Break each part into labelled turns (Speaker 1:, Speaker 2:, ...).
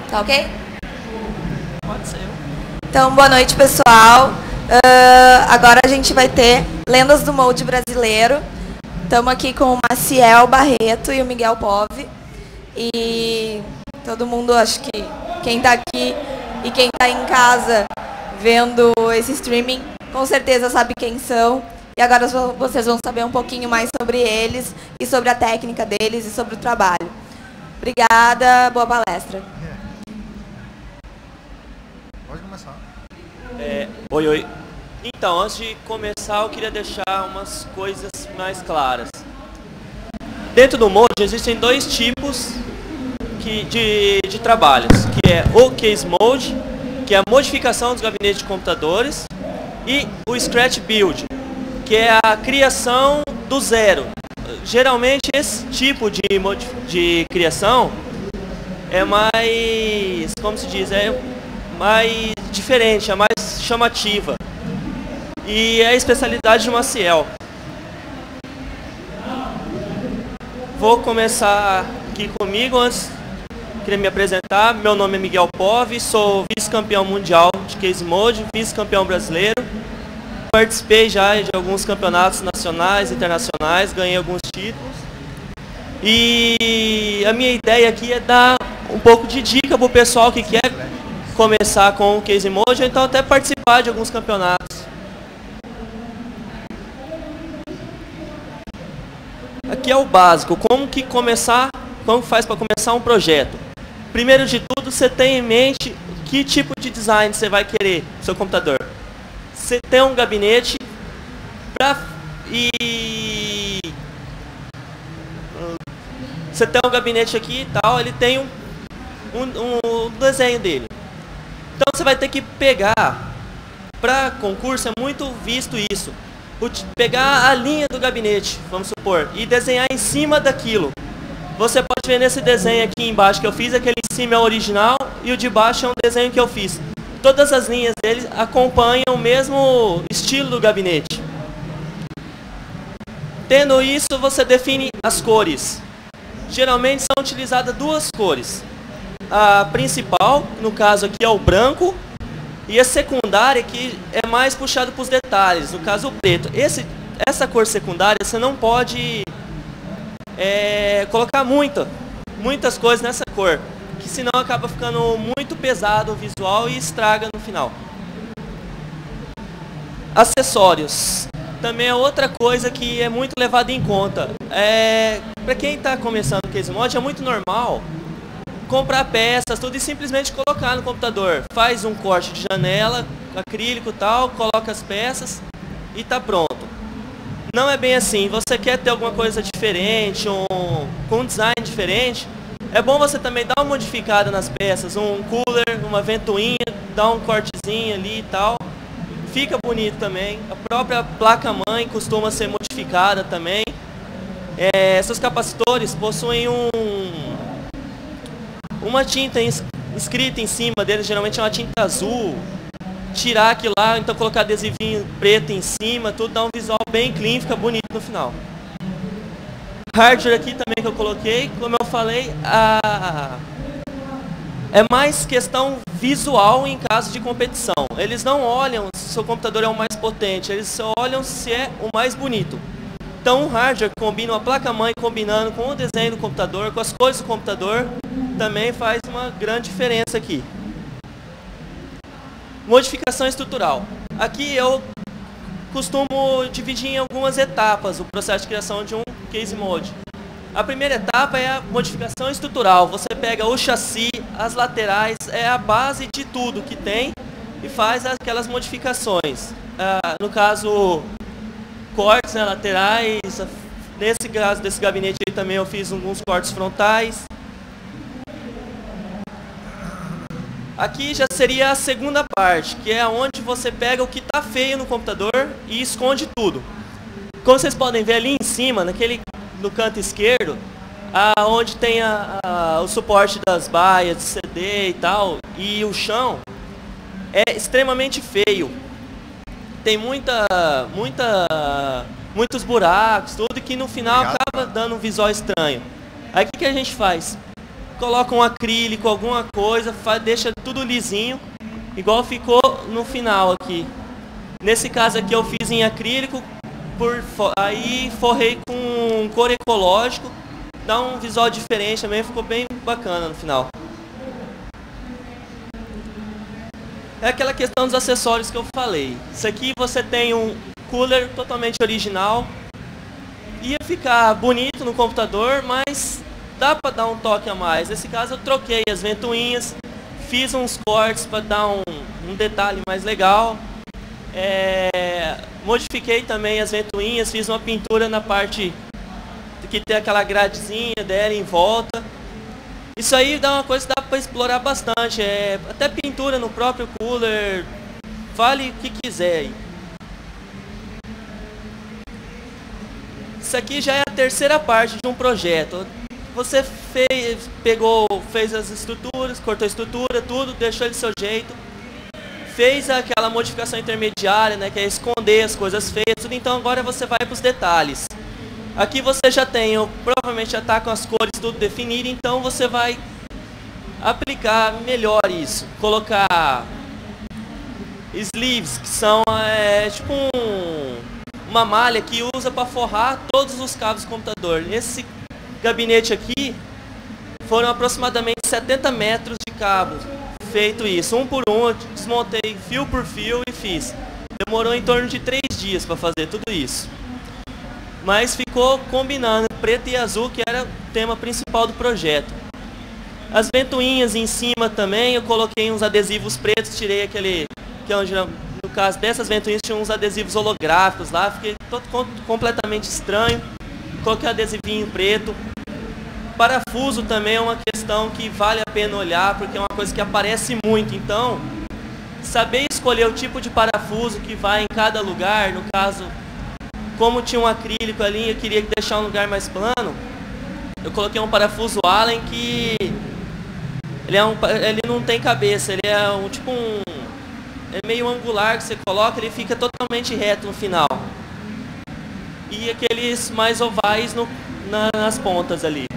Speaker 1: Tá ok?
Speaker 2: Pode ser.
Speaker 1: Então, boa noite, pessoal. Agora a gente vai ter Lendas do Molde Brasileiro. Estamos aqui com o Maciel Barreto e o Miguel Pove. E todo mundo, acho que quem está aqui e quem está em casa vendo esse streaming, com certeza sabe quem são. E agora vocês vão saber um pouquinho mais sobre eles e sobre a técnica deles e sobre o trabalho. Obrigada, boa palestra.
Speaker 3: Pode começar.
Speaker 2: Oi. Então, antes de começar, eu queria deixar umas coisas mais claras. Dentro do Molde existem dois tipos de trabalhos, que é o Case Molde, que é a modificação dos gabinetes de computadores, e o Scratch Build, que é a criação do zero. Geralmente esse tipo de criação é mais, como se diz, é mais diferente, é mais chamativa. E é a especialidade de Maciel. Vou começar aqui comigo. Antes, queria me apresentar. Meu nome é Miguel Pove, sou vice-campeão mundial de Case Molde, vice-campeão brasileiro. Participei já de alguns campeonatos nacionais, internacionais, ganhei alguns títulos. E a minha ideia aqui é dar um pouco de dica para o pessoal que quer começar com o Case Molde, ou então até participar de alguns campeonatos. Aqui é o básico, como faz para começar um projeto. Primeiro de tudo, você tem em mente que tipo de design você vai querer no seu computador. Você tem um gabinete você tem um gabinete aqui e tal, ele tem um desenho dele. Então você vai ter que pegar, para concurso é muito visto isso, pegar a linha do gabinete, vamos supor, e desenhar em cima daquilo. Você pode ver nesse desenho aqui embaixo que eu fiz, aquele em cima é o original e o de baixo é um desenho que eu fiz. Todas as linhas dele acompanham o mesmo estilo do gabinete. Tendo isso, você define as cores. Geralmente são utilizadas duas cores. A principal, no caso aqui, é o branco, e a secundária, que é mais puxado para os detalhes, no caso o preto. Essa cor secundária você não pode colocar muitas coisas nessa cor, que senão acaba ficando muito pesado o visual e estraga no final. Acessórios. Também é outra coisa que é muito levada em conta. Para quem está começando o Case Molde, é muito normal comprar peças, tudo, e simplesmente colocar no computador. Faz um corte de janela, acrílico e tal, coloca as peças e está pronto. Não é bem assim. Você quer ter alguma coisa diferente, com um design diferente, é bom você também dar uma modificada nas peças, um cooler, uma ventoinha, dar um cortezinho ali e tal. Fica bonito também. A própria placa-mãe costuma ser modificada também. Seus capacitores possuem uma tinta escrita em cima deles, geralmente é uma tinta azul. Tirar aquilo lá, então colocar adesivinho preto em cima, tudo dá um visual bem clean, fica bonito no final. Hardware aqui também que eu coloquei, como eu falei, é mais questão visual em caso de competição. Eles não olham se o seu computador é o mais potente, eles só olham se é o mais bonito. Então o hardware combina uma placa-mãe combinando com o desenho do computador, com as cores do computador, também faz uma grande diferença aqui. Modificação estrutural. Aqui eu costumo dividir em algumas etapas o processo de criação de um Case Molde. A primeira etapa é a modificação estrutural. Você pega o chassi, as laterais, é a base de tudo que tem e faz aquelas modificações. No caso, cortes, né, laterais. Nesse caso desse gabinete aí também eu fiz alguns cortes frontais. Aqui já seria a segunda parte, que é onde você pega o que está feio no computador e esconde tudo. Como vocês podem ver ali em cima, no canto esquerdo, onde tem o suporte das baias de CD e tal, e o chão, é extremamente feio. Tem muitos buracos, tudo, que no final acaba dando um visual estranho. Aí o que a gente faz? coloca um acrílico, alguma coisa, deixa tudo lisinho, igual ficou no final aqui. Nesse caso aqui eu fiz em acrílico, aí forrei com cor ecológico, dá um visual diferente também, ficou bem bacana no final. É aquela questão dos acessórios que eu falei. Isso aqui você tem um cooler totalmente original. Ia ficar bonito no computador, mas dá para dar um toque a mais. Nesse caso eu troquei as ventoinhas, fiz uns cortes para dar um detalhe mais legal. Modifiquei também as ventoinhas, fiz uma pintura na parte que tem aquela gradezinha dela em volta. Isso aí dá uma coisa que dá para explorar bastante. Até pintura no próprio cooler, vale o que quiser aí. Isso aqui já é a terceira parte de um projeto. Você fez as estruturas, cortou a estrutura, tudo, deixou ele do seu jeito. Fez aquela modificação intermediária, né, que é esconder as coisas feias, tudo. Então agora você vai para os detalhes. Aqui você já tem, provavelmente já está com as cores tudo definido, então você vai aplicar melhor isso. Colocar sleeves, que são tipo uma malha que usa para forrar todos os cabos do computador. Esse gabinete aqui foram aproximadamente 70 metros de cabo feito isso, um por um. Eu desmontei fio por fio e fiz. Demorou em torno de 3 dias para fazer tudo isso. Mas ficou combinando preto e azul, que era o tema principal do projeto. As ventoinhas em cima também, eu coloquei uns adesivos pretos, tirei aquele, que é onde, no caso dessas ventoinhas, tinha uns adesivos holográficos lá, fiquei completamente estranho. Coloquei adesivinho preto. Parafuso também é uma questão que vale a pena olhar, porque é uma coisa que aparece muito. Então, saber escolher o tipo de parafuso que vai em cada lugar, no caso, como tinha um acrílico ali, eu queria deixar um lugar mais plano, eu coloquei um parafuso Allen que ele não tem cabeça, ele é é meio angular que você coloca, ele fica totalmente reto no final. E aqueles mais ovais nas pontas ali.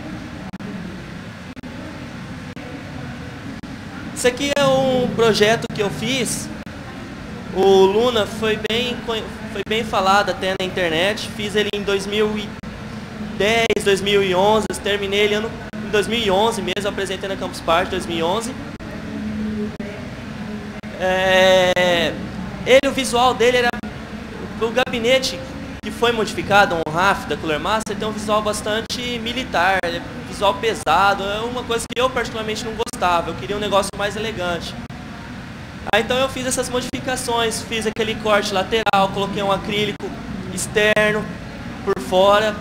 Speaker 2: Isso aqui é um projeto que eu fiz. O Luna foi bem falado até na internet. Fiz ele em 2010, 2011. Terminei ele em 2011 mesmo. Apresentei na Campus Party 2011. O visual dele era... O gabinete que foi modificado, um RAF da Cooler Master, tem um visual bastante militar, visual pesado. É uma coisa que eu particularmente não gostava. Eu queria um negócio mais elegante. Então eu fiz essas modificações, fiz aquele corte lateral, coloquei um acrílico externo por fora,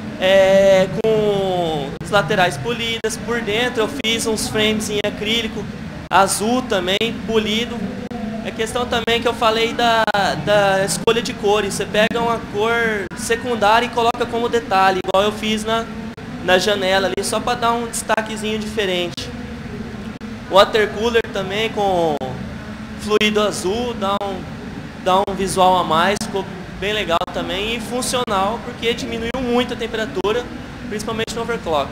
Speaker 2: com as laterais polidas. Por dentro eu fiz uns frames em acrílico azul também, polido. É questão também que eu falei da escolha de cores. Você pega uma cor secundária e coloca como detalhe, igual eu fiz na janela ali, só para dar um destaquezinho diferente. Water cooler também com fluido azul, dá um visual a mais, ficou bem legal também e funcional, porque diminuiu muito a temperatura, principalmente no overclock.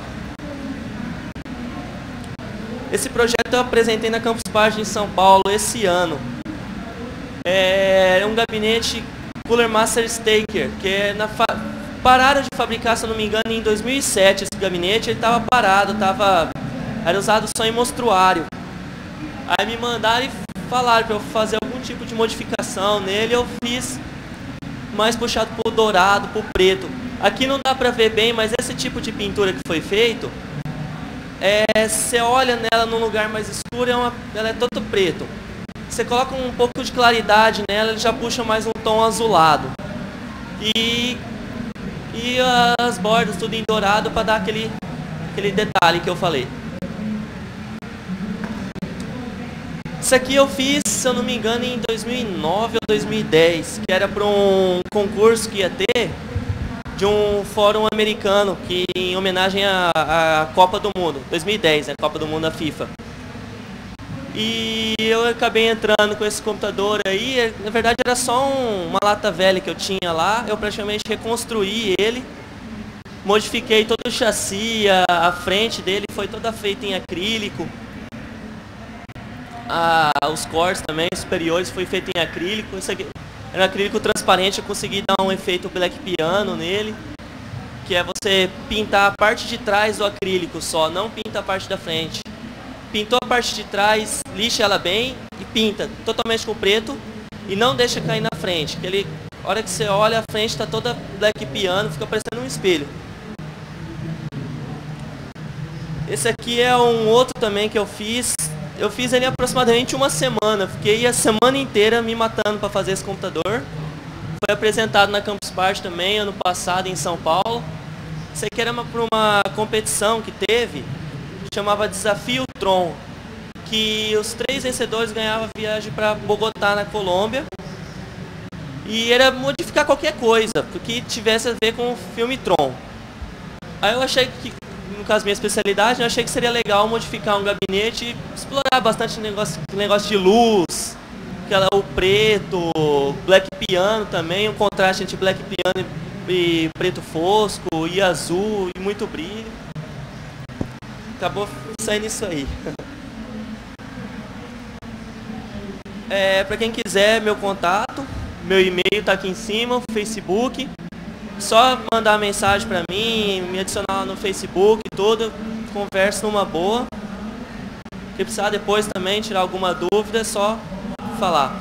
Speaker 2: Esse projeto eu apresentei na Campus Party em São Paulo esse ano. É um gabinete Cooler Master Staker, que pararam de fabricar, se eu não me engano, em 2007 esse gabinete. Ele estava parado, era usado só em mostruário. Aí me mandaram e falaram para eu fazer algum tipo de modificação nele. Eu fiz mais puxado para o dourado, para o preto. Aqui não dá para ver bem, mas esse tipo de pintura que foi feito, você olha nela num lugar mais escuro, ela é todo preto. Você coloca um pouco de claridade nela, ele já puxa mais um tom azulado. E as bordas tudo em dourado para dar aquele detalhe que eu falei. Isso aqui eu fiz, se eu não me engano, em 2009 ou 2010, que era para um concurso que ia ter de um fórum americano, que em homenagem à Copa do Mundo, 2010, a Copa do Mundo da FIFA. E eu acabei entrando com esse computador aí. Na verdade era só uma lata velha que eu tinha lá. Eu praticamente reconstruí ele Modifiquei todo o chassi, a frente dele foi toda feita em acrílico. Os cortes também, superiores, foi feito em acrílico. Isso aqui era um acrílico transparente, eu consegui dar um efeito black piano nele, que é você pintar a parte de trás do acrílico só, não pinta a parte da frente. Pintou a parte de trás, lixa ela bem e pinta totalmente com preto e não deixa cair na frente. A hora que você olha, a frente está toda black piano, fica parecendo um espelho. Esse aqui é um outro também que eu fiz. Eu fiz ele em aproximadamente uma semana. Fiquei a semana inteira me matando para fazer esse computador. Foi apresentado na Campus Party também, ano passado, em São Paulo. Isso aqui era para uma competição que teve, chamava Desafio Tron, que os 3 vencedores ganhavam viagem para Bogotá, na Colômbia. E era modificar qualquer coisa, que tivesse a ver com o filme Tron. Aí eu achei que, no caso minha especialidade, eu achei que seria legal modificar um gabinete e explorar bastante negócio de luz, o preto, black piano também, um contraste entre black piano e preto fosco, e azul, e muito brilho. Acabou saindo isso aí. Para quem quiser meu contato, meu e-mail está aqui em cima, Facebook. Só mandar mensagem para mim, me adicionar no Facebook e tudo, converso numa boa. Se precisar depois também tirar alguma dúvida, é só falar.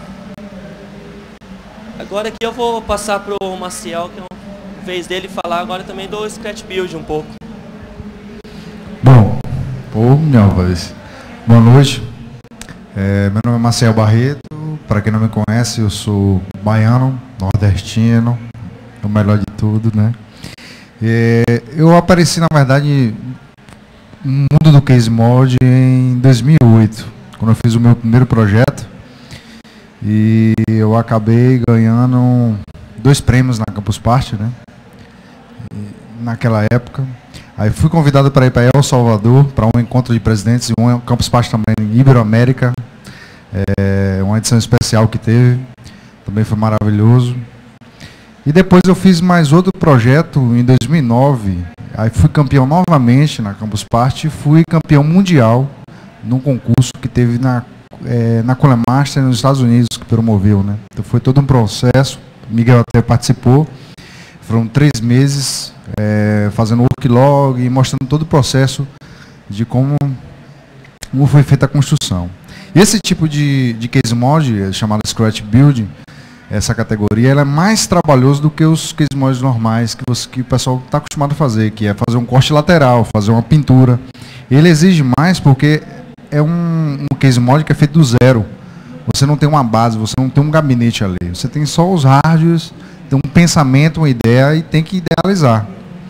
Speaker 2: Agora aqui eu vou passar para o Maciel, que é a vez dele falar agora também do Scratch Build um pouco.
Speaker 3: Bom, minha voz. Boa noite. Meu nome é Maciel Barreto. Para quem não me conhece, eu sou baiano, nordestino, o melhor de tudo, né? Eu apareci, na verdade, no mundo do Case Mod em 2008, quando eu fiz o meu primeiro projeto. E eu acabei ganhando 2 prêmios na Campus Party, né? Naquela época. Aí fui convidado para ir para El Salvador, para um encontro de presidentes, e um Campus Party também em Iberoamérica. Uma edição especial que teve. Também foi maravilhoso. E depois eu fiz mais outro projeto em 2009. Aí fui campeão novamente na Campus Party e fui campeão mundial num concurso que teve na Colemaster nos Estados Unidos, que promoveu, né? Então foi todo um processo. Miguel até participou. Foram 3 meses fazendo worklog e mostrando todo o processo de como foi feita a construção. E esse tipo de case mod, chamado Scratch Build, essa categoria, ela é mais trabalhoso do que os case mods normais que o pessoal está acostumado a fazer, que é fazer um corte lateral, fazer uma pintura. Ele exige mais porque é um case mod que é feito do zero. Você não tem uma base, você não tem um gabinete ali. Você tem só os hardwares, tem um pensamento, uma ideia e tem que idealizar.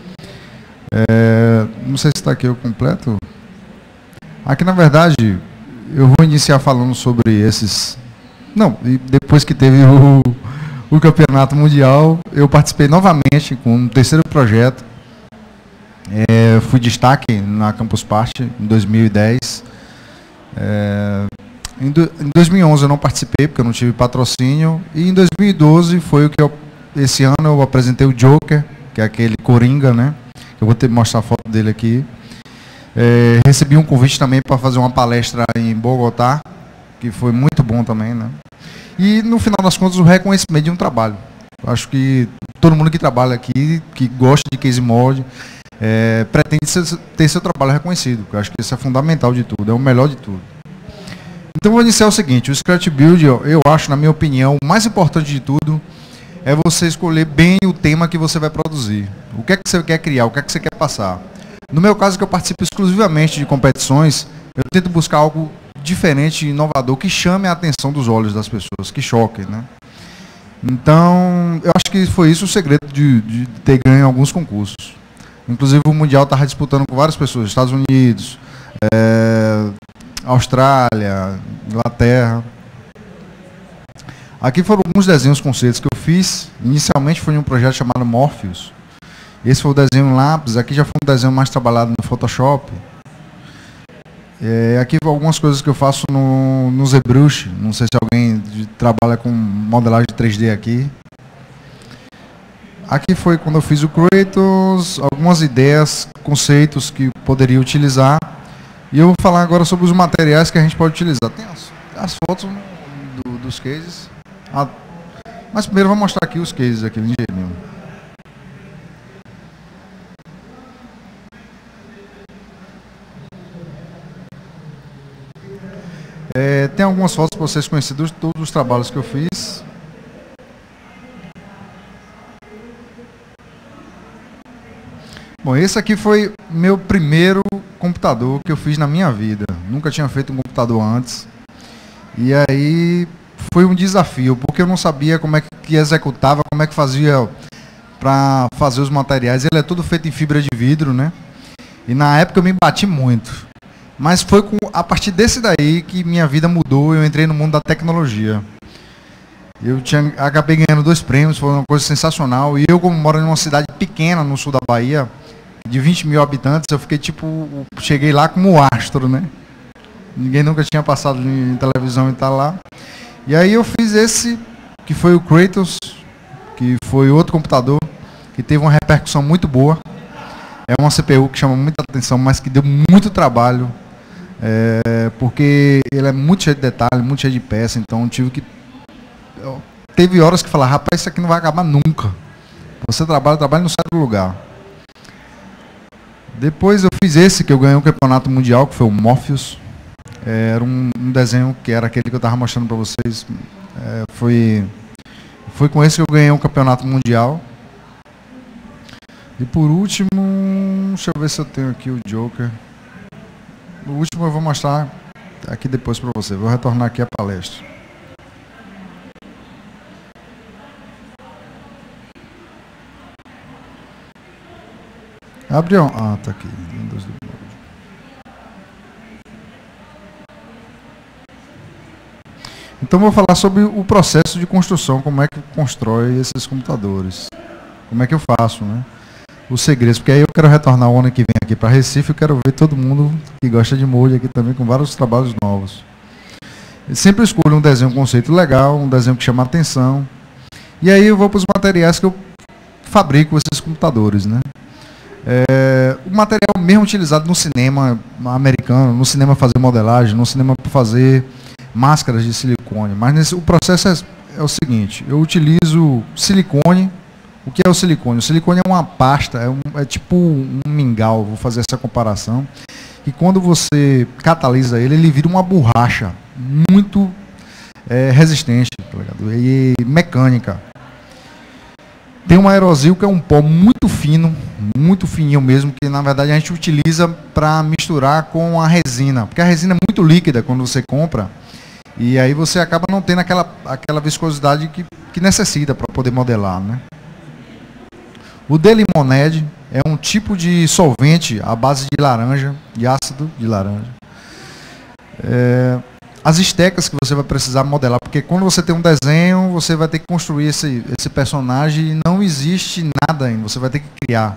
Speaker 3: Não sei se está aqui o completo. Aqui, na verdade, eu vou iniciar falando sobre esses... Não, e depois que teve o campeonato mundial, eu participei novamente com um terceiro projeto. Fui destaque na Campus Party em 2010. Em 2011 eu não participei porque eu não tive patrocínio. E em 2012 foi o que esse ano eu apresentei o Joker, que é aquele Coringa, né? Eu vou ter que mostrar a foto dele aqui. Recebi um convite também para fazer uma palestra em Bogotá, que foi muito bom também, né? E no final das contas o reconhecimento de um trabalho. Acho que todo mundo que trabalha aqui, que gosta de case mod, pretende ter seu trabalho reconhecido. Eu acho que isso é fundamental de tudo, é o melhor de tudo. Então vou iniciar o seguinte: o Scratch Build, eu acho, na minha opinião, o mais importante de tudo é você escolher bem o tema que você vai produzir. O que é que você quer criar, o que é que você quer passar. No meu caso, que eu participo exclusivamente de competições, eu tento buscar algo diferente e inovador que chame a atenção dos olhos das pessoas, que choque, né? Então, eu acho que foi isso o segredo de ter ganho alguns concursos. Inclusive, o Mundial estava disputando com várias pessoas, Estados Unidos, Austrália, Inglaterra. Aqui foram alguns desenhos conceitos que eu fiz. Inicialmente foi em um projeto chamado Morpheus. Esse foi o desenho lápis, aqui já foi um desenho mais trabalhado no Photoshop. Aqui algumas coisas que eu faço no ZBrush, não sei se alguém trabalha com modelagem 3D aqui. aqui foi quando eu fiz o Kratos, algumas ideias, conceitos que poderia utilizar. E eu vou falar agora sobre os materiais que a gente pode utilizar. Tem as fotos dos cases. Mas primeiro eu vou mostrar aqui os cases aqui, ligeirinho. Tem algumas fotos para vocês conhecerem de todos os trabalhos que eu fiz. Bom, esse aqui foi meu primeiro computador que eu fiz na minha vida. Nunca tinha feito um computador antes. E aí foi um desafio, porque eu não sabia como é que executava, como é que fazia para fazer os materiais. Ele é todo feito em fibra de vidro, né? E na época eu me bati muito. Mas foi a partir desse daí que minha vida mudou, eu entrei no mundo da tecnologia. Acabei ganhando 2 prêmios, foi uma coisa sensacional. E eu, como moro em uma cidade pequena no sul da Bahia, de 20 mil habitantes, eu fiquei cheguei lá como astro, né? Ninguém nunca tinha passado em televisão e tal lá. E aí eu fiz esse, que foi o Kratos, que foi outro computador, que teve uma repercussão muito boa. É uma CPU que chama muita atenção, mas que deu muito trabalho. Porque ele é muito cheio de detalhes, muito cheio de peça, então teve horas que falar, rapaz, isso aqui não vai acabar nunca. Você trabalha, não sai do lugar. Depois eu fiz esse, que eu ganhei um campeonato mundial, que foi o Morpheus. Era um desenho que era aquele que eu estava mostrando para vocês. Foi com esse que eu ganhei um campeonato mundial. E por último, deixa eu ver se eu tenho aqui o Joker. O último eu vou mostrar aqui depois para você. Vou retornar aqui à palestra. Abre tá aqui. Então vou falar sobre o processo de construção, como é que constrói esses computadores. Como é que eu faço, né? Os segredos, porque aí eu quero retornar o ano que vem aqui para Recife, eu quero ver todo mundo que gosta de molde aqui também com vários trabalhos novos. Eu sempre escolho um desenho, um conceito legal, um desenho que chama atenção. E aí eu vou para os materiais que eu fabrico esses computadores, né? O material mesmo utilizado no cinema americano, no cinema fazer modelagem, no cinema para fazer máscaras de silicone. Mas o processo é o seguinte, eu utilizo silicone. O que é o silicone? O silicone é uma pasta, é tipo um mingau, vou fazer essa comparação. E quando você catalisa ele, ele vira uma borracha muito resistente, tá ligado? E mecânica. Tem um aerosil que é um pó muito fino, muito fininho mesmo, que na verdade a gente utiliza para misturar com a resina. Porque a resina é muito líquida quando você compra. E aí você acaba não tendo aquela viscosidade que necessita para poder modelar, né? O Delimonade é um tipo de solvente à base de laranja, de ácido de laranja. As estecas que você vai precisar modelar, porque quando você tem um desenho, você vai ter que construir esse personagem e não existe nada ainda, você vai ter que criar.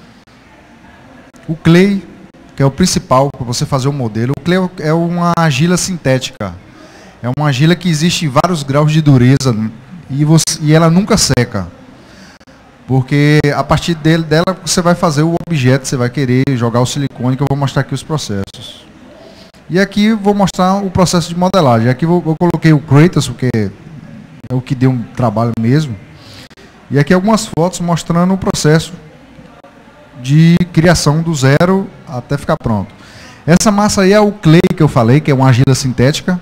Speaker 3: O clay, que é o principal para você fazer o modelo. O clay é uma argila sintética. É uma argila que existe em vários graus de dureza e ela nunca seca. Porque a partir dela você vai fazer o objeto, você vai querer jogar o silicone, que eu vou mostrar aqui os processos. E aqui vou mostrar o processo de modelagem. Aqui eu coloquei o Kratos, porque é o que deu um trabalho mesmo. E aqui algumas fotos mostrando o processo de criação do zero até ficar pronto. Essa massa aí é o clay que eu falei, que é uma argila sintética.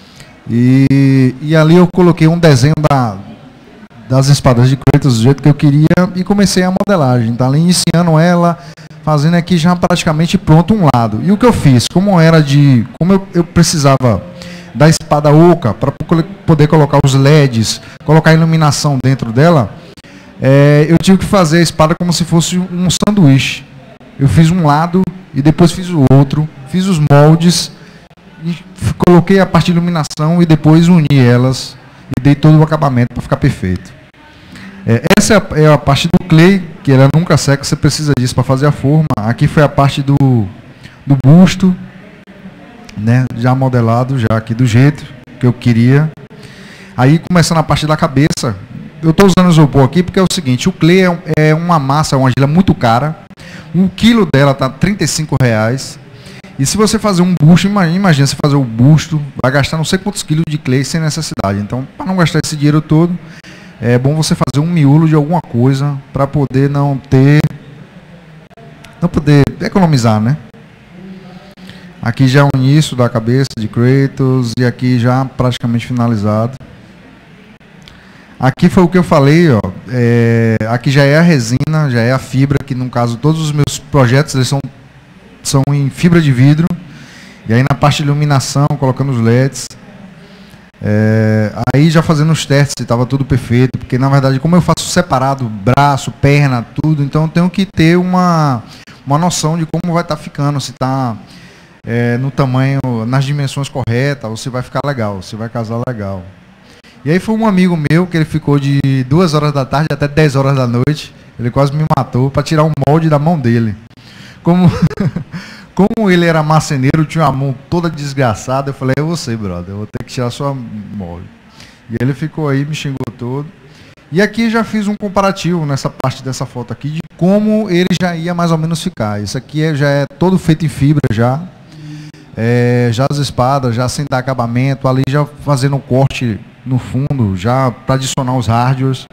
Speaker 3: E ali eu coloquei um desenho das espadas de Kratos do jeito que eu queria e comecei a modelagem. Então, ali iniciando ela, fazendo aqui já praticamente pronto um lado. E o que eu fiz, como eu precisava da espada oca para poder colocar os LEDs, colocar a iluminação dentro dela, eu tive que fazer a espada como se fosse um sanduíche. Eu fiz um lado e depois fiz o outro, fiz os moldes, e coloquei a parte de iluminação e depois uni elas e dei todo o acabamento para ficar perfeito. Essa é a parte do clay, que ela nunca seca, você precisa disso para fazer a forma. Aqui foi a parte do busto, né, já modelado, já aqui do jeito que eu queria. Aí começando a parte da cabeça, eu estou usando isopor aqui porque é o seguinte, o clay é uma massa, uma argila muito cara, 1 quilo dela está R$35, e se você fazer um busto, imagina você fazer o busto, vai gastar não sei quantos quilos de clay sem necessidade. Então, para não gastar esse dinheiro todo, é bom você fazer um miolo de alguma coisa para poder não poder economizar, né? Aqui já é o início da cabeça de Kratos e aqui já praticamente finalizado. Aqui foi o que eu falei, ó. Aqui já é a resina, já é a fibra, que no caso todos os meus projetos eles são em fibra de vidro. E aí na parte de iluminação, colocando os LEDs. Aí já fazendo os testes se estava tudo perfeito, porque na verdade como eu faço separado, braço, perna, tudo, então eu tenho que ter uma noção de como vai estar ficando, se está no tamanho, nas dimensões corretas, ou se vai ficar legal, se vai casar legal. E aí foi um amigo meu que ele ficou de 2 horas da tarde até 10 horas da noite, ele quase me matou, para tirar um molde da mão dele. Como ele era marceneiro, tinha a mão toda desgraçada, eu falei, é você, brother, eu vou ter que tirar sua molde. E ele ficou aí, me xingou todo. E aqui já fiz um comparativo nessa parte dessa foto aqui, de como ele já ia mais ou menos ficar. Isso aqui já é todo feito em fibra já. Já as espadas, já sem dar acabamento, ali já fazendo um corte no fundo, já para adicionar os hardwares.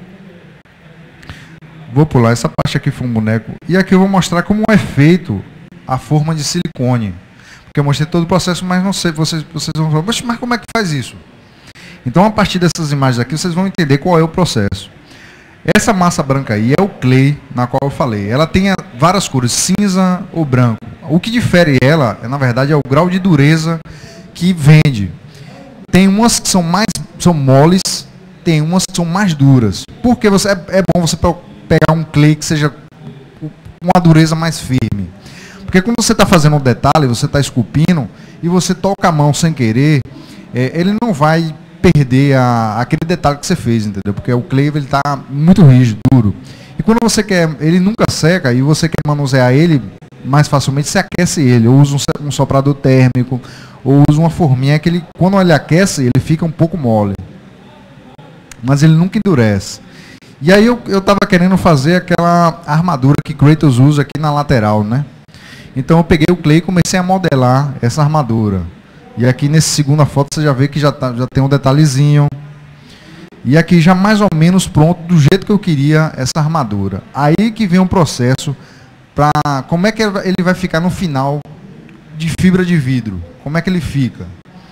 Speaker 3: Vou pular, essa parte aqui foi um boneco. E aqui eu vou mostrar como é feito a forma de silicone. Porque eu mostrei todo o processo, mas não sei, vocês vão falar, mas como é que faz isso? Então, a partir dessas imagens aqui, vocês vão entender qual é o processo. Essa massa branca aí é o clay, na qual eu falei. Ela tem várias cores, cinza ou branco. O que difere ela, na verdade, é o grau de dureza que vende. Tem umas que são moles, tem umas que são mais duras. Porque é bom você pegar um clay que seja uma dureza mais firme. Porque quando você está fazendo um detalhe, você está esculpindo, e você toca a mão sem querer, ele não vai perder aquele detalhe que você fez, entendeu? Porque o clay ele está muito rígido, duro. E quando você quer, ele nunca seca, e você quer manusear ele mais facilmente, você aquece ele, ou usa um soprador térmico, ou usa uma forminha que ele, quando ele aquece, ele fica um pouco mole. Mas ele nunca endurece. E aí eu estava querendo fazer aquela armadura que Kratos usa aqui na lateral, né? Então eu peguei o clay e comecei a modelar essa armadura. E aqui nessa segunda foto você já vê que já tem um detalhezinho. E aqui já mais ou menos pronto do jeito que eu queria essa armadura. Aí que vem um processo para como é que ele vai ficar no final de fibra de vidro. Como é que ele fica?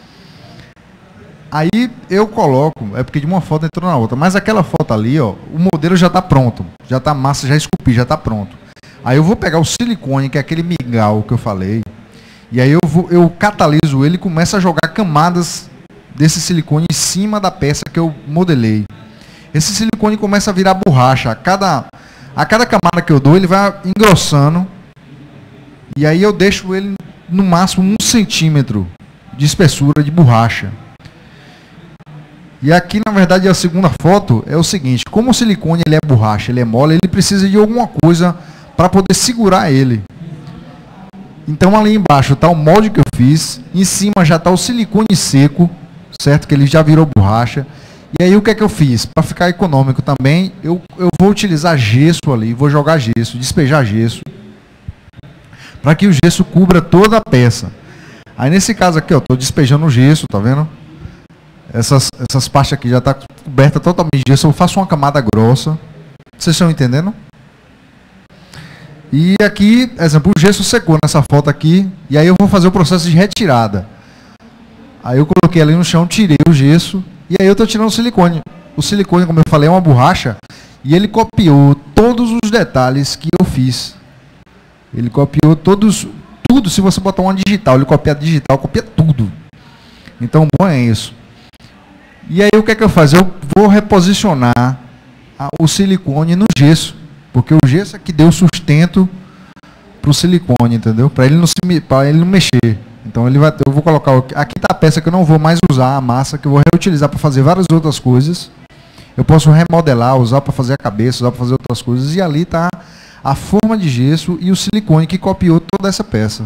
Speaker 3: Aí eu coloco, é porque de uma foto entrou na outra, mas aquela foto ali, ó, o modelo já está pronto, já está massa, já esculpi, já está pronto. Aí eu vou pegar o silicone, que é aquele mingau que eu falei, e aí eu cataliso ele e começo a jogar camadas desse silicone em cima da peça que eu modelei. Esse silicone começa a virar borracha. A cada camada que eu dou, ele vai engrossando, e aí eu deixo ele no máximo 1 centímetro de espessura de borracha. E aqui, na verdade, a segunda foto é o seguinte, como o silicone ele é borracha, ele é mole, ele precisa de alguma coisa para poder segurar ele. Então ali embaixo está o molde que eu fiz, em cima já está o silicone seco, certo? Que ele já virou borracha. E aí o que é que eu fiz? Para ficar econômico também, eu vou utilizar gesso ali, vou jogar gesso, despejar gesso, para que o gesso cubra toda a peça. Aí nesse caso aqui, ó, estou despejando o gesso, tá vendo? Essas partes aqui já está coberta totalmente de gesso. Eu faço uma camada grossa. Vocês estão entendendo? E aqui, exemplo, o gesso secou nessa foto aqui. E aí eu vou fazer o processo de retirada. Aí eu coloquei ali no chão, tirei o gesso. E aí eu estou tirando o silicone. O silicone, como eu falei, é uma borracha. E ele copiou todos os detalhes que eu fiz. Ele copiou tudo. Se você botar uma digital, ele copia a digital, copia tudo. Então, bom é isso. E aí o que é que eu faço? Eu vou reposicionar o silicone no gesso, porque o gesso é que deu sustento para o silicone, entendeu? Para ele não mexer. Então eu vou colocar aqui está a peça que eu não vou mais usar, a massa que eu vou reutilizar para fazer várias outras coisas. Eu posso remodelar, usar para fazer a cabeça, usar para fazer outras coisas. E ali está a forma de gesso e o silicone que copiou toda essa peça.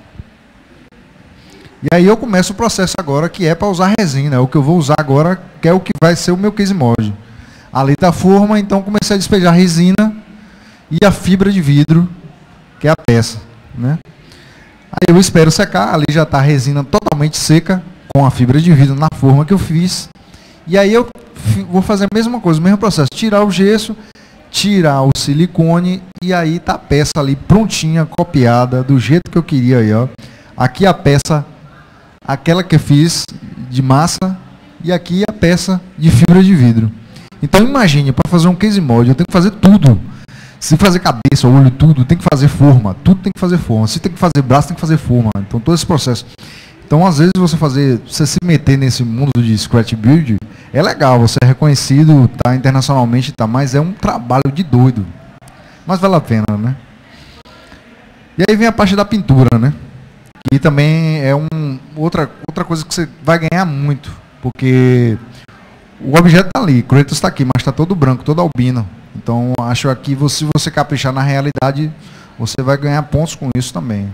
Speaker 3: E aí eu começo o processo agora, que é para usar resina. É o que eu vou usar agora, que é o que vai ser o meu case mod. ali está a forma, então comecei a despejar a resina e a fibra de vidro, que é a peça, né? Aí eu espero secar, ali já está a resina totalmente seca, com a fibra de vidro na forma que eu fiz. E aí eu vou fazer a mesma coisa, o mesmo processo, tirar o gesso, tirar o silicone, e aí está a peça ali prontinha, copiada, do jeito que eu queria aí, ó. Aqui a peça, aquela que eu fiz de massa, e aqui a peça de fibra de vidro. Então imagine, para fazer um case molde, eu tenho que fazer tudo. Se fazer cabeça, olho, tudo, tem que fazer forma. Tudo tem que fazer forma. Se tem que fazer braço, tem que fazer forma. Então todo esse processo. Então às vezes você se meter nesse mundo de scratch build, é legal, você é reconhecido, tá internacionalmente, tá, mas é um trabalho de doido. Mas vale a pena, né? E aí vem a parte da pintura, né? E também é outra coisa que você vai ganhar muito, porque o objeto está ali, Kratos está aqui, mas está todo branco, todo albino. Então, acho que se você caprichar na realidade, você vai ganhar pontos com isso também.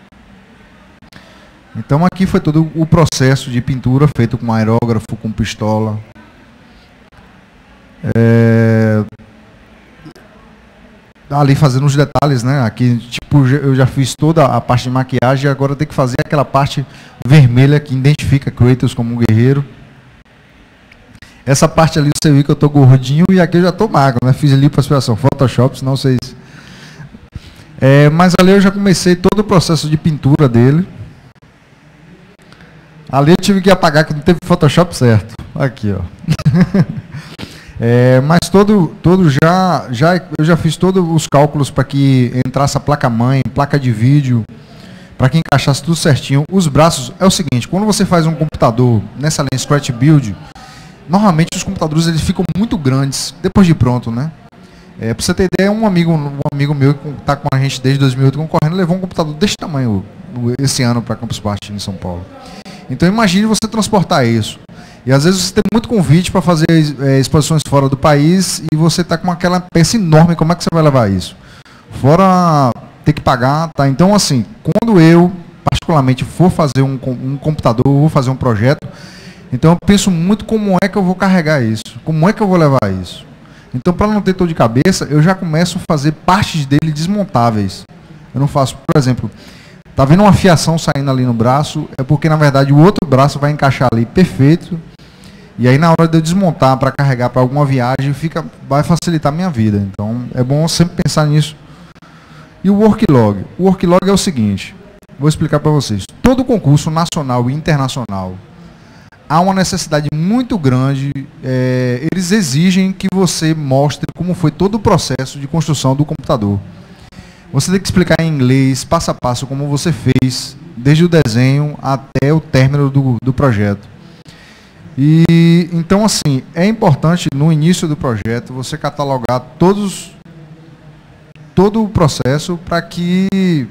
Speaker 3: Então, aqui foi todo o processo de pintura feito com aerógrafo, com pistola. Ali fazendo os detalhes, né? Aqui, tipo, eu já fiz toda a parte de maquiagem, e agora tem que fazer aquela parte vermelha que identifica Kratos como um guerreiro. Essa parte ali você viu que eu tô gordinho e aqui eu já tô magro, né? Fiz ali para aspiração Photoshop, senão vocês... mas ali eu já comecei todo o processo de pintura dele. Ali eu tive que apagar que não teve Photoshop certo. Aqui, ó. Mas eu já fiz todos os cálculos para que entrasse a placa-mãe, placa de vídeo, para que encaixasse tudo certinho. Os braços, é o seguinte, quando você faz um computador nessa linha Scratch Build, normalmente os computadores eles ficam muito grandes depois de pronto, né? Para você ter ideia, um amigo meu que está com a gente desde 2008 concorrendo, levou um computador desse tamanho esse ano para Campus Party em São Paulo. Então imagine você transportar isso. E às vezes você tem muito convite para fazer exposições fora do país e você está com aquela peça enorme, como é que você vai levar isso? Fora ter que pagar, tá? Então assim, quando eu particularmente for fazer um computador, vou fazer um projeto, então eu penso muito como é que eu vou carregar isso, como é que eu vou levar isso. Então para não ter dor de cabeça, eu já começo a fazer partes dele desmontáveis. Eu não faço, por exemplo, tá vendo uma fiação saindo ali no braço, é porque na verdade o outro braço vai encaixar ali perfeito. E aí na hora de eu desmontar para carregar para alguma viagem, vai facilitar a minha vida. Então é bom sempre pensar nisso. E o worklog? O worklog é o seguinte, vou explicar para vocês. Todo concurso nacional e internacional, há uma necessidade muito grande, eles exigem que você mostre como foi todo o processo de construção do computador. Você tem que explicar em inglês, passo a passo, como você fez, desde o desenho até o término do projeto. E então, assim, é importante no início do projeto você catalogar todo o processo para que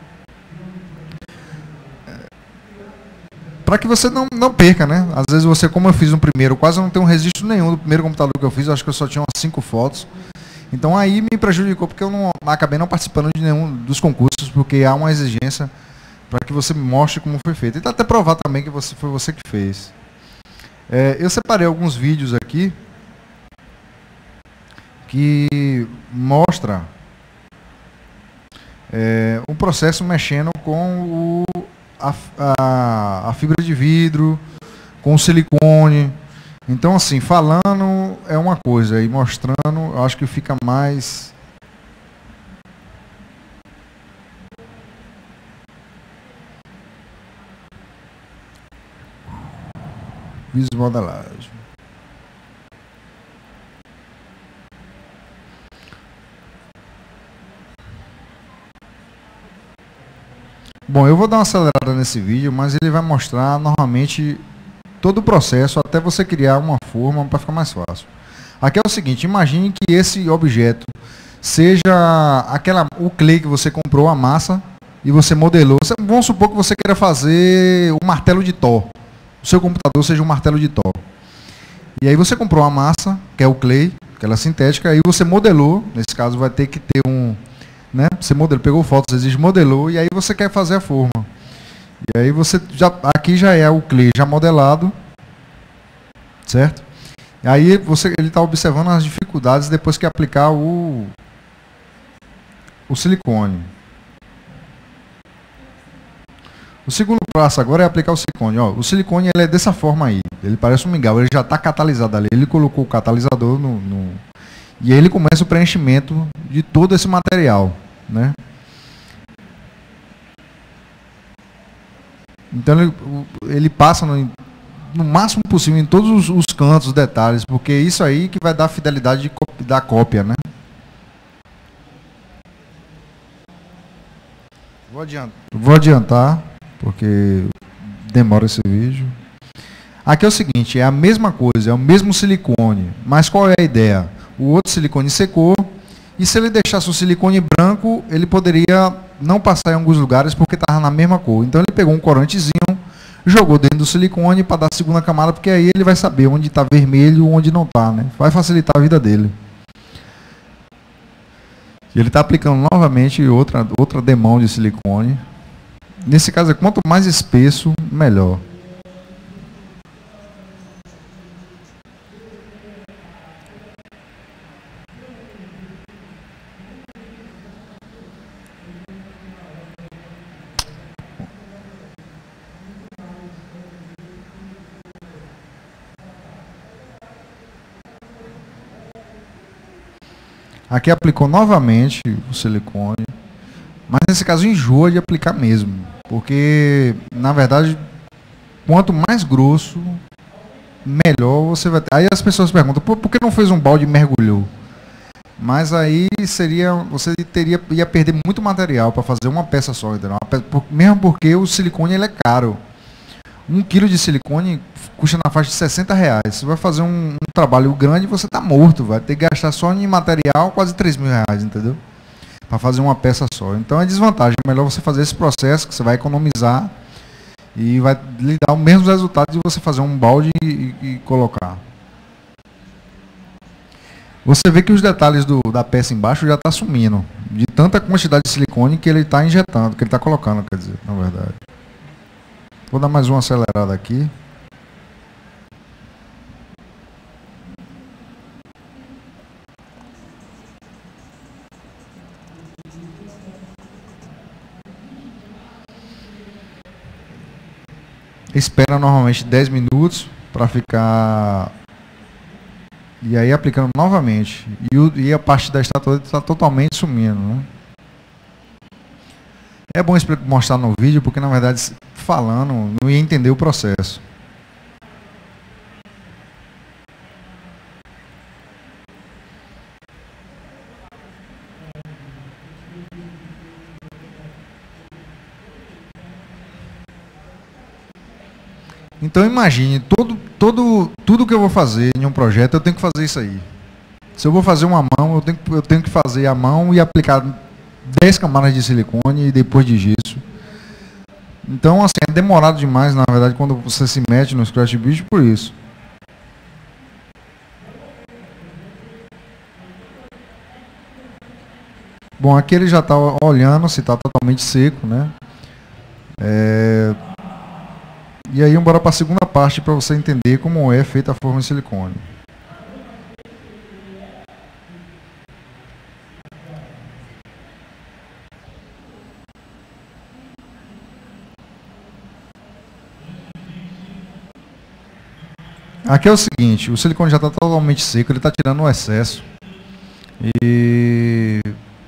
Speaker 3: você não perca, né? Às vezes você, como eu fiz no primeiro, quase não tenho um registro nenhum do primeiro computador que eu fiz, acho que eu só tinha umas 5 fotos. Então aí me prejudicou porque eu acabei não participando de nenhum dos concursos, porque há uma exigência para que você mostre como foi feito. E tá até provar também que foi você que fez. Eu separei alguns vídeos aqui que mostra o processo mexendo com a fibra de vidro, com o silicone. Então, assim, falando é uma coisa, e mostrando, eu acho que fica mais... Visumodelagem. Bom, eu vou dar uma acelerada nesse vídeo, mas ele vai mostrar normalmente todo o processo até você criar uma forma para ficar mais fácil. Aqui é o seguinte, imagine que esse objeto seja o clay que você comprou, a massa, e você modelou. Vamos supor que você queira fazer um martelo de Thor. O seu computador seja um martelo de Thor. E aí você comprou a massa, que é o clay, aquela sintética, e você modelou, nesse caso vai ter que ter né? Você pegou fotos, exige modelou, e aí você quer fazer a forma. E aí você aqui já é o clay já modelado, certo? Aí ele está observando as dificuldades depois que aplicar o silicone. O segundo passo agora é aplicar o silicone. Ó, o silicone ele é dessa forma aí. Ele parece um mingau, ele já está catalisado ali. Ele colocou o catalisador e aí ele começa o preenchimento de todo esse material, né? Então ele passa no máximo possível em todos os cantos, os detalhes, porque é isso aí que vai dar a fidelidade da cópia, né? Vou adiantar, porque demora esse vídeo. Aqui é o seguinte, é a mesma coisa, é o mesmo silicone, mas qual é a ideia? O outro silicone secou, e se ele deixasse o silicone branco, ele poderia não passar em alguns lugares porque estava na mesma cor. Então ele pegou um corantezinho, jogou dentro do silicone para dar a segunda camada, porque aí ele vai saber onde está vermelho e onde não está, né? Vai facilitar a vida dele. E ele está aplicando novamente outra demão de silicone. Nesse caso, quanto mais espesso, melhor. Aqui aplicou novamente o silicone, mas nesse caso enjoa de aplicar mesmo, porque na verdade quanto mais grosso, melhor você vai ter. Aí as pessoas perguntam, por que não fez um balde e mergulhou? Mas aí ia perder muito material para fazer uma peça só, entendeu? Mesmo porque o silicone ele é caro. 1 quilo de silicone custa na faixa de R$60. Você vai fazer um trabalho grande, você está morto. Vai ter que gastar só em material quase R$3.000, entendeu? Para fazer uma peça só. Então é desvantagem. É melhor você fazer esse processo que você vai economizar e vai lhe dar o mesmo resultado de você fazer um balde e colocar. Você vê que os detalhes da peça embaixo já está sumindo. De tanta quantidade de silicone que ele está injetando, que ele está colocando, quer dizer, na verdade. Vou dar mais uma acelerada aqui. Espera normalmente 10 minutos para ficar... E aí aplicando novamente. E a parte da estátua está totalmente sumindo, né? É bom mostrar no vídeo, porque na verdade, falando, não ia entender o processo. Então imagine, tudo que eu vou fazer em um projeto, eu tenho que fazer isso aí. Se eu vou fazer uma mão, eu tenho que fazer a mão e aplicar 10 camadas de silicone e depois de gesso. Então, assim, é demorado demais, na verdade, quando você se mete no Scratch Build por isso. Bom, aqui ele já está olhando se está totalmente seco, né? E aí, bora para a segunda parte para você entender como é feita a forma de silicone. Aqui é o seguinte, o silicone já está totalmente seco, ele está tirando o excesso. E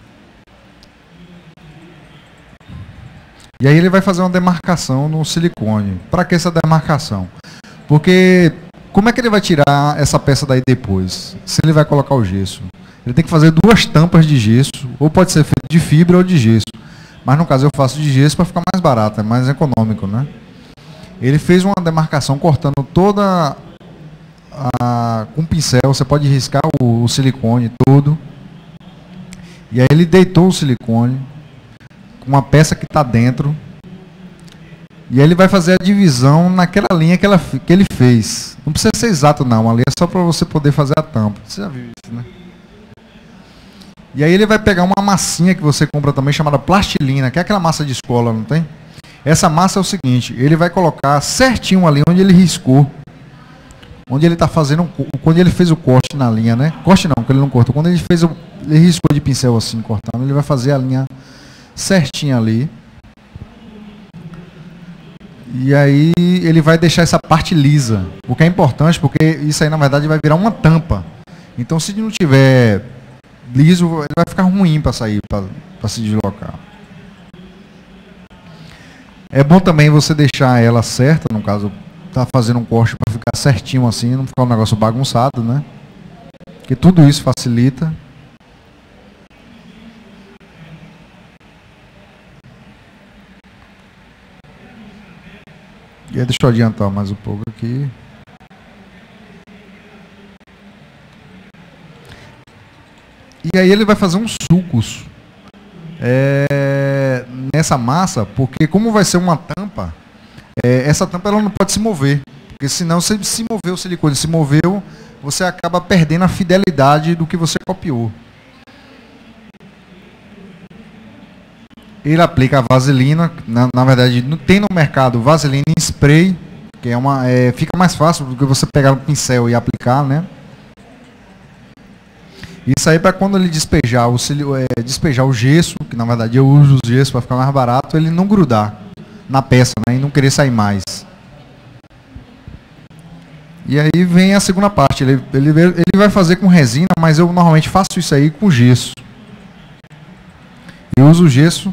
Speaker 3: aí ele vai fazer uma demarcação no silicone. Para que essa demarcação? Porque como é que ele vai tirar essa peça daí depois? Se ele vai colocar o gesso. Ele tem que fazer 2 tampas de gesso, ou pode ser feito de fibra ou de gesso. Mas no caso eu faço de gesso para ficar mais barato, é mais econômico, né? Ele fez uma demarcação cortando toda com pincel, você pode riscar o silicone todo. E aí ele deitou o silicone com uma peça que está dentro. E aí ele vai fazer a divisão naquela linha que ele fez. Não precisa ser exato não, ali é só para você poder fazer a tampa. Você já viu isso, né? E aí ele vai pegar uma massinha que você compra também, chamada plastilina, que é aquela massa de escola, não tem? Essa massa é o seguinte, ele vai colocar certinho ali onde ele riscou onde ele está fazendo, quando ele fez o corte na linha, né? Corte não, porque ele não cortou. Quando ele fez ele riscou de pincel assim, cortando, ele vai fazer a linha certinha ali. E aí ele vai deixar essa parte lisa, o que é importante, porque isso aí na verdade vai virar uma tampa. Então se não tiver liso, ele vai ficar ruim para sair, para se deslocar. É bom também você deixar ela certa, no caso, tá fazendo um corte para ficar certinho assim, não ficar um negócio bagunçado, né? Porque tudo isso facilita. E aí, deixa eu adiantar mais um pouco aqui. E aí ele vai fazer uns sucos nessa massa, porque como vai ser uma tampa, essa tampa ela não pode se mover. Porque senão, se se mover o silicone, se moveu, você acaba perdendo a fidelidade do que você copiou. Ele aplica a vaselina, na verdade tem no mercado vaselina em spray, que fica mais fácil do que você pegar um pincel e aplicar, né? Isso aí para quando ele despejar o gesso, que na verdade eu uso o gesso para ficar mais barato, ele não grudar na peça, né? E não querer sair mais. E aí vem a segunda parte, ele vai fazer com resina, mas eu normalmente faço isso aí com gesso. Eu uso o gesso.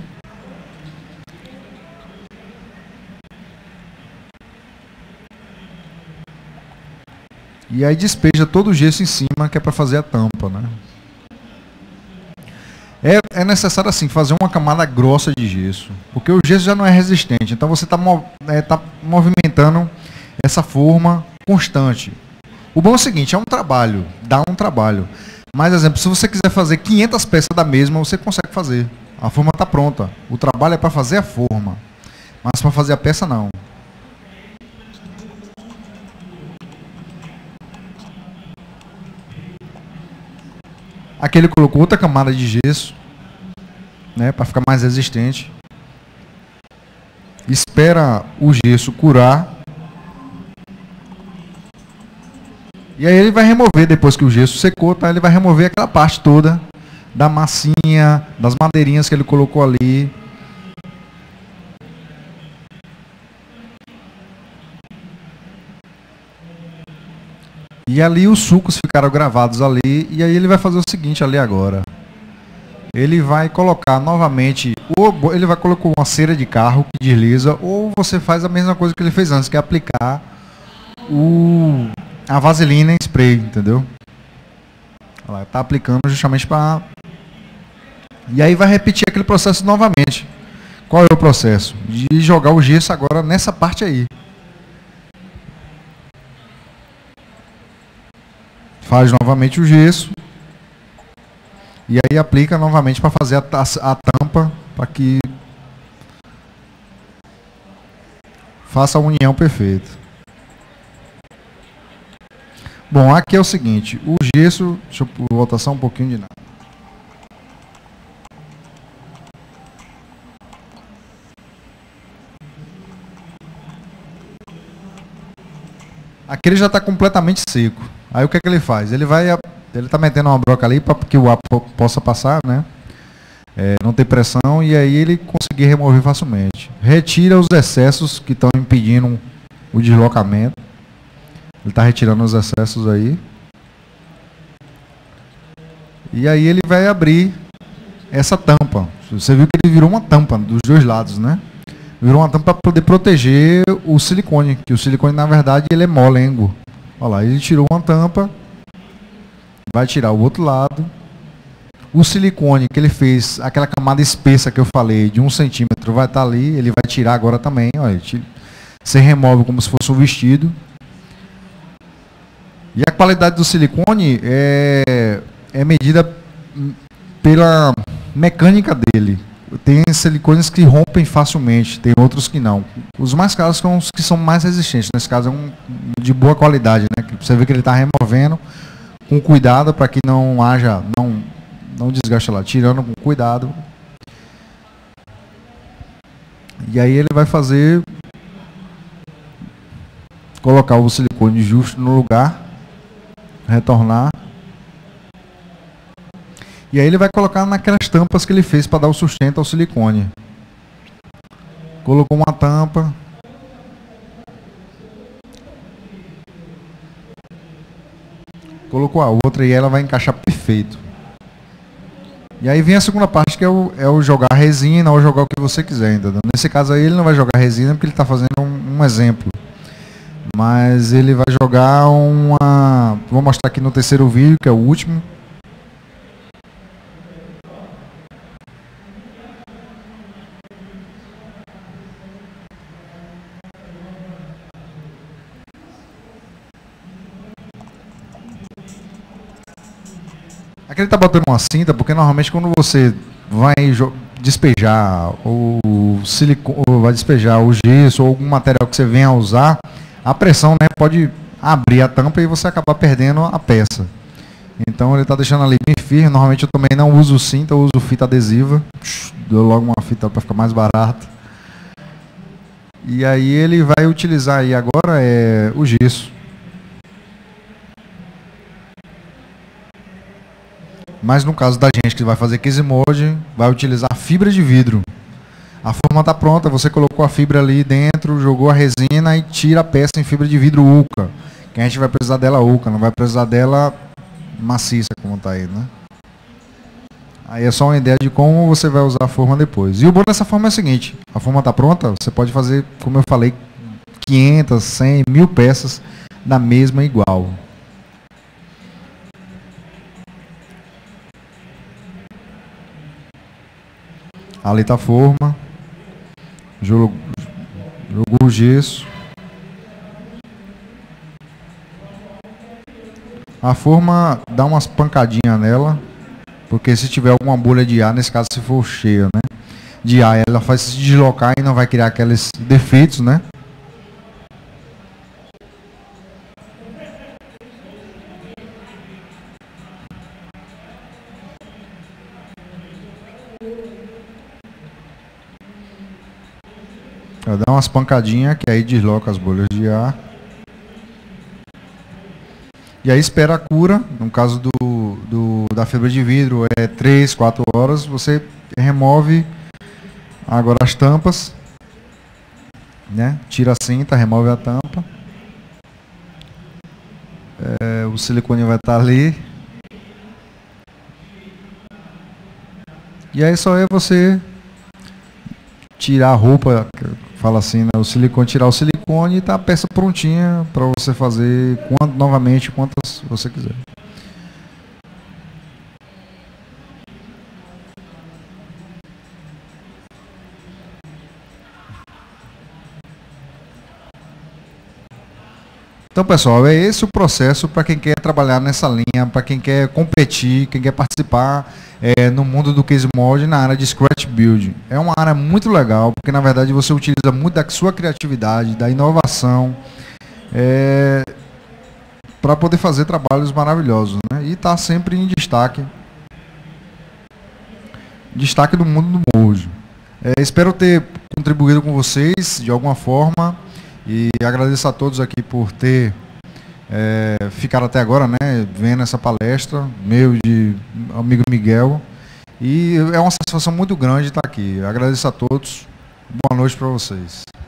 Speaker 3: E aí despeja todo o gesso em cima, que é para fazer a tampa, né? É necessário assim fazer uma camada grossa de gesso, porque o gesso já não é resistente. Então você está movimentando essa forma constante. O bom é o seguinte, é um trabalho, dá um trabalho. Mas, exemplo, se você quiser fazer 500 peças da mesma, você consegue fazer. A forma está pronta. O trabalho é para fazer a forma, mas para fazer a peça não. Aqui ele colocou outra camada de gesso, né, para ficar mais resistente. Espera o gesso curar. E aí ele vai remover, depois que o gesso secou, tá? Ele vai remover aquela parte toda da massinha, das madeirinhas que ele colocou ali. E ali os sucos ficaram gravados ali, e aí ele vai fazer o seguinte ali agora. Ele vai colocar novamente, ou ele vai colocar uma cera de carro que desliza, ou você faz a mesma coisa que ele fez antes, que é aplicar a vaselina em spray, entendeu? Ela está aplicando justamente para... E aí vai repetir aquele processo novamente. Qual é o processo? De jogar o gesso agora nessa parte aí. Faz novamente o gesso. E aí aplica novamente para fazer a tampa, para que faça a união perfeita. Bom, aqui é o seguinte, o gesso, deixa eu voltar só um pouquinho de nada. Aqui ele já está completamente seco. Aí o que é que ele faz? Ele está metendo uma broca ali para que o ar possa passar, né? Não ter pressão, e aí ele conseguir remover facilmente. Retira os excessos que estão impedindo o deslocamento. Ele está retirando os excessos aí. E aí ele vai abrir essa tampa. Você viu que ele virou uma tampa dos dois lados, né? Virou uma tampa para poder proteger o silicone, que o silicone na verdade ele é molengo. Olha lá, ele tirou uma tampa, vai tirar o outro lado. O silicone que ele fez, aquela camada espessa que eu falei, de 1 centímetro, vai estar ali, ele vai tirar agora também. Olha, você remove como se fosse um vestido. E a qualidade do silicone é medida pela mecânica dele. Tem silicones que rompem facilmente, tem outros que não. Os mais caros são os que são mais resistentes. Nesse caso é de boa qualidade, né? Você vê que ele está removendo com cuidado para que não desgaste lá, tirando com cuidado. E aí ele vai fazer colocar o silicone justo no lugar, retornar. E aí ele vai colocar naquelas tampas que ele fez para dar o sustento ao silicone. Colocou uma tampa. Colocou a outra e ela vai encaixar perfeito. E aí vem a segunda parte, que é o jogar resina ou jogar o que você quiser ainda. Nesse caso aí ele não vai jogar resina porque ele está fazendo um exemplo. Mas ele vai jogar uma... Vou mostrar aqui no terceiro vídeo, que é o último. Aqui ele está botando uma cinta, porque normalmente quando você vai despejar o silicone, ou vai despejar o gesso ou algum material que você venha a usar, a pressão, né, pode abrir a tampa e você acabar perdendo a peça. Então ele está deixando ali bem firme. Normalmente eu também não uso cinta, eu uso fita adesiva. Dou logo uma fita para ficar mais barato. E aí ele vai utilizar aí agora o gesso. Mas no caso da gente que vai fazer case mold, vai utilizar fibra de vidro. A forma está pronta, você colocou a fibra ali dentro, jogou a resina e tira a peça em fibra de vidro Ulca. Que a gente vai precisar dela Ulca, não vai precisar dela maciça como está aí, né? Aí é só uma ideia de como você vai usar a forma depois. E o bom dessa forma é o seguinte, a forma está pronta, você pode fazer, como eu falei, 500, 100, 1000 peças da mesma igual. Ali está a forma, jogou o gesso. A forma dá umas pancadinhas nela, porque se tiver alguma bolha de ar, nesse caso se for cheia, né, de ar, ela faz se deslocar e não vai criar aqueles defeitos, né? Dá umas pancadinhas que aí desloca as bolhas de ar. E aí espera a cura. No caso da fibra de vidro é 3, 4 horas. Você remove agora as tampas, né? Tira a cinta, remove a tampa. O silicone vai estar ali. E aí só é você tirar a roupa, fala assim, né, o silicone, tirar o silicone e tá a peça prontinha para você fazer novamente quantas você quiser. Então, pessoal, é esse o processo para quem quer trabalhar nessa linha, para quem quer competir, quem quer participar no mundo do case mold na área de Scratch Build. É uma área muito legal, porque na verdade você utiliza muito da sua criatividade, da inovação, para poder fazer trabalhos maravilhosos, né? E está sempre em destaque do mundo do mold. Espero ter contribuído com vocês de alguma forma. E agradeço a todos aqui por ter ficado até agora, né, vendo essa palestra, meu de amigo Miguel. E é uma satisfação muito grande estar aqui. Agradeço a todos. Boa noite para vocês.